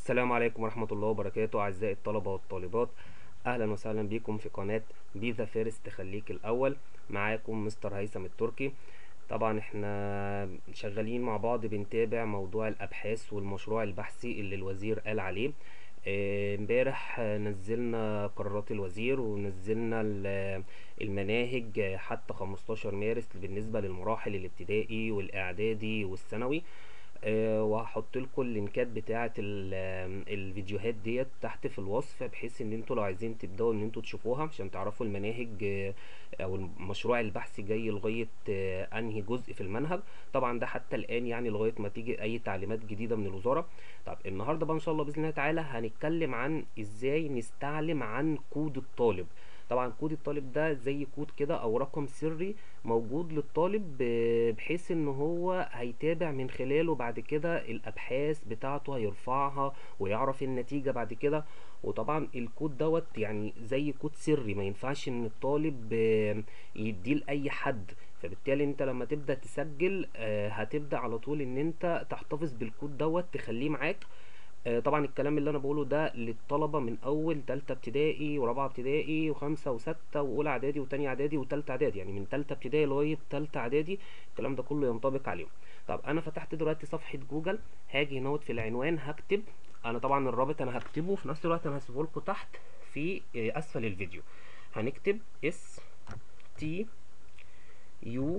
السلام عليكم ورحمة الله وبركاته أعزائي الطلبة والطالبات. أهلا وسهلا بكم في قناة بيزا فيرست خليك الأول. معاكم مستر هيثم التركي. طبعا احنا شغالين مع بعض بنتابع موضوع الأبحاث والمشروع البحثي اللي الوزير قال عليه. امبارح نزلنا قرارات الوزير ونزلنا المناهج حتى 15 مارس بالنسبة للمراحل الابتدائي والإعدادي والثانوي. وهحط لكم اللينكات بتاعه الفيديوهات ديت تحت في الوصف، بحيث ان انتوا لو عايزين تبداوا ان انتوا تشوفوها عشان تعرفوا المناهج او المشروع البحثي جاي لغايه انهي جزء في المنهج. طبعا ده حتى الان يعني لغايه ما تيجي اي تعليمات جديده من الوزاره. طب النهارده بقى ان شاء الله باذن الله تعالى هنتكلم عن ازاي نستعلم عن كود الطالب. طبعا كود الطالب ده زي كود كده او رقم سري موجود للطالب، بحيث ان هو هيتابع من خلاله بعد كده الابحاث بتاعته هيرفعها ويعرف النتيجة بعد كده. وطبعا الكود دوت يعني زي كود سري، ما ينفعش ان الطالب يديه لاي حد. فبالتالي انت لما تبدأ تسجل هتبدأ على طول ان انت تحتفظ بالكود دوت تخليه معاك. طبعا الكلام اللي انا بقوله ده للطلبه من اول تالتة ابتدائي ورابعه ابتدائي وخمسه وسته واولى اعدادي وتانية اعدادي وتالتة اعدادي، يعني من تالتة ابتدائي لغايه تالتة اعدادي الكلام ده كله ينطبق عليهم. طب انا فتحت دلوقتي صفحه جوجل، هاجي هنا في العنوان هكتب. انا طبعا الرابط انا هكتبه في نفس الوقت، انا هسيبه لكم تحت في اسفل الفيديو. هنكتب اس تي يو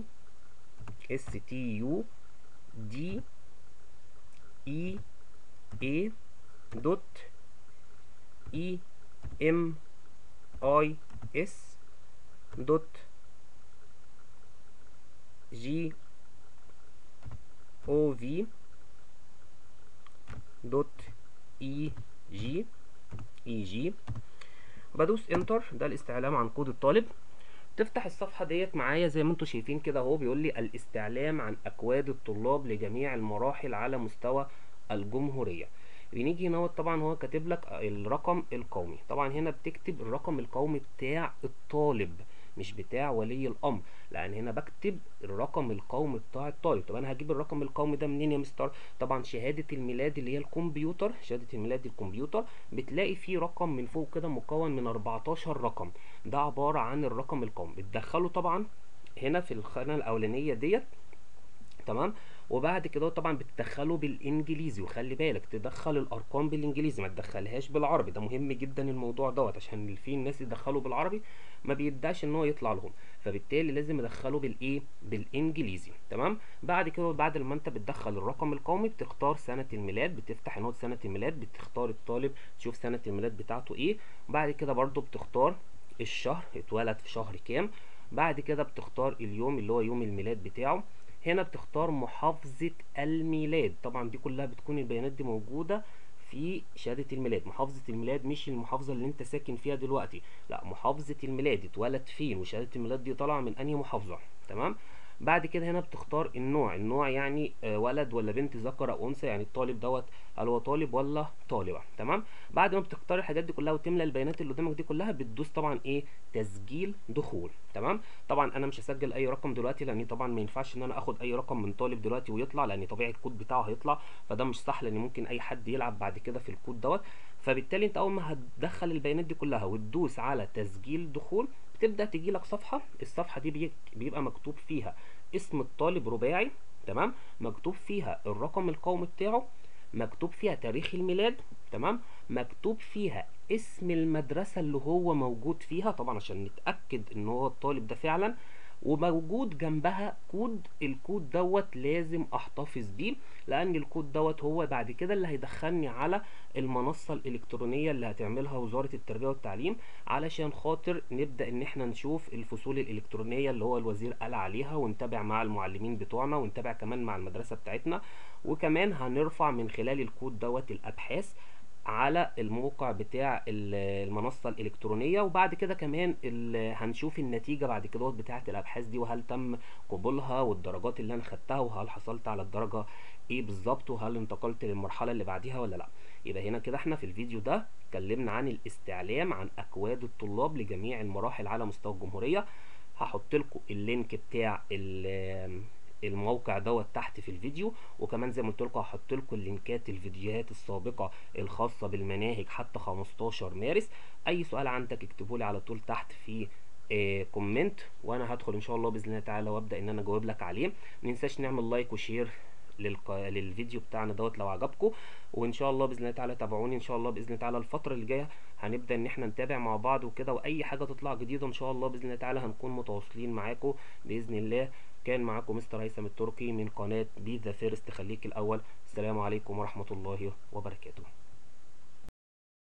دي اي اي دوت اي ام اي اس دوت جي او في دوت اي جي. بدوس انتر، ده الاستعلام عن كود الطالب. تفتح الصفحة ديت معايا زي ما انتم شايفين كده اهو، بيقول لي الاستعلام عن اكواد الطلاب لجميع المراحل على مستوى الجمهورية. بنيجي هنا طبعا هو كاتب لك الرقم القومي، طبعا هنا بتكتب الرقم القومي بتاع الطالب مش بتاع ولي الامر، لان هنا بكتب الرقم القومي بتاع الطالب. طب انا هجيب الرقم القومي ده منين يا مستر؟ طبعا شهادة الميلاد اللي هي الكمبيوتر، شهادة الميلاد دي الكمبيوتر بتلاقي فيه رقم من فوق كده مكون من 14 رقم، ده عبارة عن الرقم القومي. بتدخله طبعا هنا في الخانة الأولانية ديت، تمام. وبعد كده طبعا بتدخله بالانجليزي، وخلي بالك تدخل الارقام بالانجليزي ما تدخلهاش بالعربي، ده مهم جدا الموضوع دوت، عشان في الناس يدخلوا بالعربي ما بيداش ان هو يطلع لهم، فبالتالي لازم ادخله بالايه بالانجليزي، تمام. بعد كده بعد ما انت بتدخل الرقم القومي بتختار سنة الميلاد، بتفتح نوت سنة الميلاد، بتختار الطالب تشوف سنة الميلاد بتاعته ايه. بعد كده برضو بتختار الشهر، اتولد في شهر كام. بعد كده بتختار اليوم اللي هو يوم الميلاد بتاعه. هنا بتختار محافظة الميلاد، طبعا دي كلها بتكون البيانات دي موجودة في شهادة الميلاد. محافظة الميلاد مش المحافظة اللي انت ساكن فيها دلوقتي، لا، محافظة الميلاد اتولد فين وشهادة الميلاد دي طالعة من انهي محافظة، تمام. بعد كده هنا بتختار النوع يعني ولد ولا بنت، ذكر او انثى، يعني الطالب دوت هل هو طالب ولا طالبة، تمام. بعد ما بتختار الحاجات دي كلها وتملى البيانات اللي قدامك دي كلها بتدوس طبعا ايه تسجيل دخول، تمام. طبعا انا مش هسجل اي رقم دلوقتي، لان طبعا ما ينفعش ان انا اخد اي رقم من طالب دلوقتي ويطلع، لان طبيعي الكود بتاعه هيطلع، فده مش صح، لان ممكن اي حد يلعب بعد كده في الكود دوت. فبالتالي انت اول ما هتدخل البيانات دي كلها وتدوس على تسجيل دخول بتبدا تجي لك صفحه. الصفحه دي بيبقى مكتوب فيها اسم الطالب رباعي، تمام، مكتوب فيها الرقم القومي بتاعه، مكتوب فيها تاريخ الميلاد، تمام، مكتوب فيها اسم المدرسة اللي هو موجود فيها طبعا عشان نتأكد ان هو الطالب ده فعلا، وموجود جنبها كود. الكود دوت لازم احتفظ بيه، لان الكود دوت هو بعد كده اللي هيدخلني على المنصة الالكترونية اللي هتعملها وزارة التربية والتعليم، علشان خاطر نبدأ ان احنا نشوف الفصول الالكترونية اللي هو الوزير قال عليها، ونتابع مع المعلمين بتوعنا، ونتابع كمان مع المدرسة بتاعتنا. وكمان هنرفع من خلال الكود دوت الابحاث على الموقع بتاع المنصة الإلكترونية. وبعد كده كمان هنشوف النتيجة بعد كده بتاعة الأبحاث دي، وهل تم قبولها، والدرجات اللي أنا خدتها، وهل حصلت على الدرجة إيه بالظبط، وهل انتقلت للمرحلة اللي بعديها ولا لأ. يبقى هنا كده احنا في الفيديو ده اتكلمنا عن الاستعلام عن أكواد الطلاب لجميع المراحل على مستوى الجمهورية. هحط لكم اللينك بتاع الموقع دوت تحت في الفيديو، وكمان زي ما قلت لكم هحط لكم اللينكات الفيديوهات السابقه الخاصه بالمناهج حتى 15 مارس. اي سؤال عندك اكتبه لي على طول تحت في كومنت، وانا هدخل ان شاء الله باذن الله تعالى وابدا ان انا اجاوب لك عليه. ما ننساش نعمل لايك وشير للفيديو بتاعنا دوت لو عجبكم. وان شاء الله باذن الله تعالى تابعوني ان شاء الله باذن الله تعالى الفتره اللي جايه، هنبدا ان احنا نتابع مع بعض وكده، واي حاجه تطلع جديده ان شاء الله باذن الله تعالى هنكون متواصلين معاكم باذن الله. كان معاكم مستر هيثم التركي من قناه بي ذا فيرست، خليك الاول. السلام عليكم ورحمه الله وبركاته.